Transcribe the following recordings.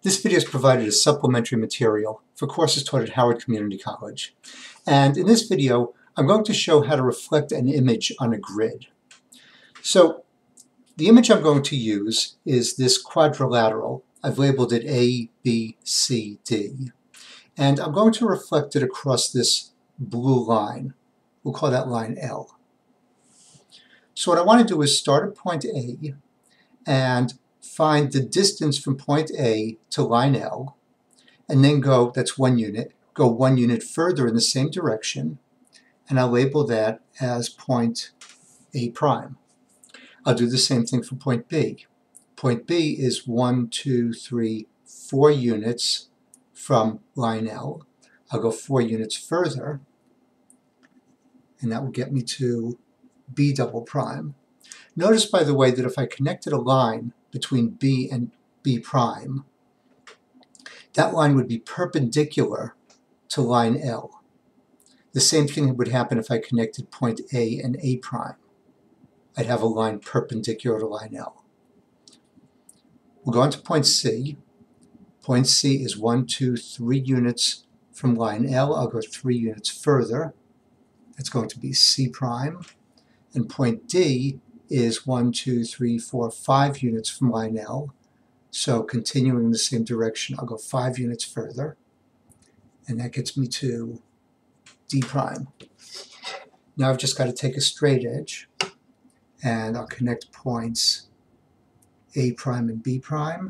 This video is provided as supplementary material for courses taught at Howard Community College. And in this video, I'm going to show how to reflect an image on a grid. So the image I'm going to use is this quadrilateral. I've labeled it A, B, C, D. And I'm going to reflect it across this blue line. We'll call that line L. So what I want to do is start at point A and find the distance from point A to line L, and then go, that's 1 unit, go 1 unit further in the same direction, and I'll label that as point A prime. I'll do the same thing for point B. Point B is 1, 2, 3, 4 units from line L. I'll go 4 units further, and that will get me to B double prime. Notice, by the way, that if I connected a line between B and B prime, that line would be perpendicular to line L. The same thing would happen if I connected point A and A prime. I'd have a line perpendicular to line L. We'll go on to point C. Point C is 1, 2, 3 units from line L. I'll go 3 units further. That's going to be C prime. And point D is 1, 2, 3, 4, 5 units from line L. So continuing in the same direction, I'll go 5 units further. And that gets me to D prime. Now I've just got to take a straight edge, and I'll connect points A prime and B prime.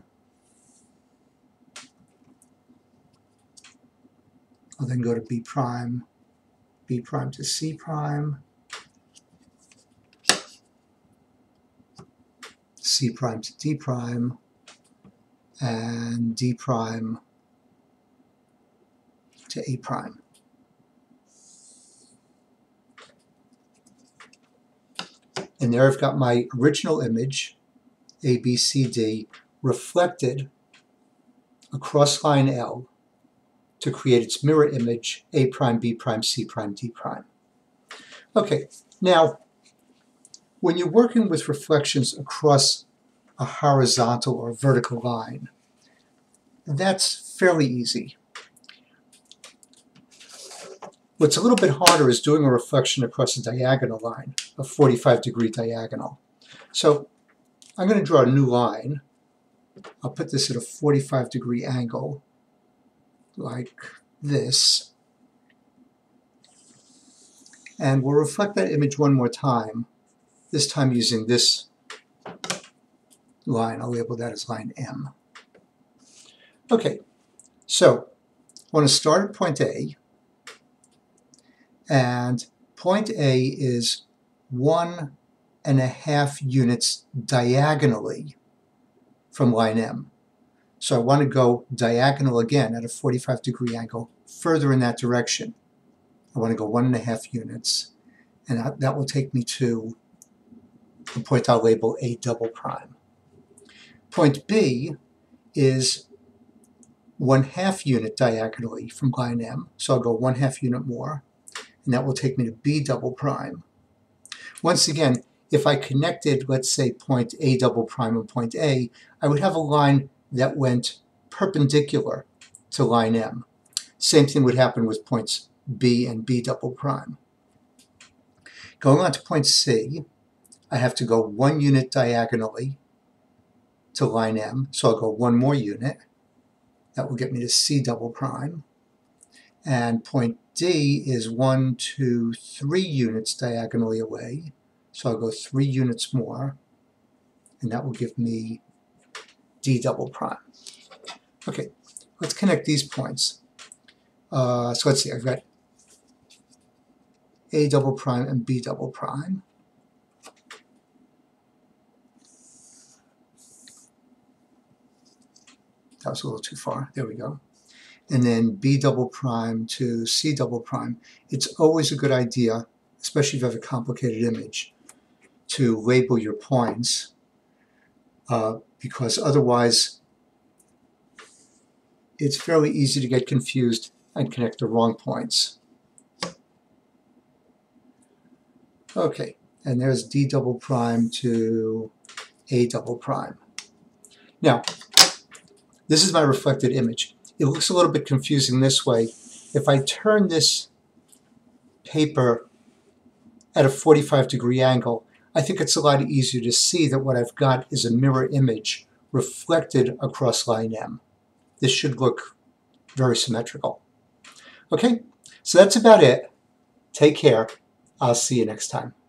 I'll then go to B prime to C prime, C prime to D prime, and D prime to A prime. And there I've got my original image, A, B, C, D, reflected across line L to create its mirror image, A prime, B prime, C prime, D prime. Okay, now when you're working with reflections across a horizontal or vertical line, that's fairly easy. What's a little bit harder is doing a reflection across a diagonal line, a 45-degree diagonal. So I'm going to draw a new line. I'll put this at a 45-degree angle, like this. And we'll reflect that image one more time, this time using this line. I'll label that as line M. Okay, so I want to start at point A, and point A is 1.5 units diagonally from line M. So I want to go diagonal again at a 45-degree angle further in that direction. I want to go 1.5 units, and that will take me to the point I'll label A double prime. Point B is 1/2 unit diagonally from line M, so I'll go 1/2 unit more, and that will take me to B double prime. Once again, if I connected, let's say, point A double prime and point A, I would have a line that went perpendicular to line M. Same thing would happen with points B and B double prime. Going on to point C, I have to go 1 unit diagonally to line M, so I'll go 1 more unit. That will get me to C double prime. And point D is 1, 2, 3 units diagonally away, so I'll go 3 units more, and that will give me D double prime. Okay, let's connect these points. So let's see, I've got A double prime and B double prime. That was a little too far. There we go. And then B double prime to C double prime. It's always a good idea, especially if you have a complicated image, to label your points, because otherwise it's fairly easy to get confused and connect the wrong points. Okay, and there's D double prime to A double prime. Now, This is my reflected image. It looks a little bit confusing this way. If I turn this paper at a 45-degree angle, I think it's a lot easier to see that what I've got is a mirror image reflected across line M. This should look very symmetrical. Okay, so that's about it. Take care. I'll see you next time.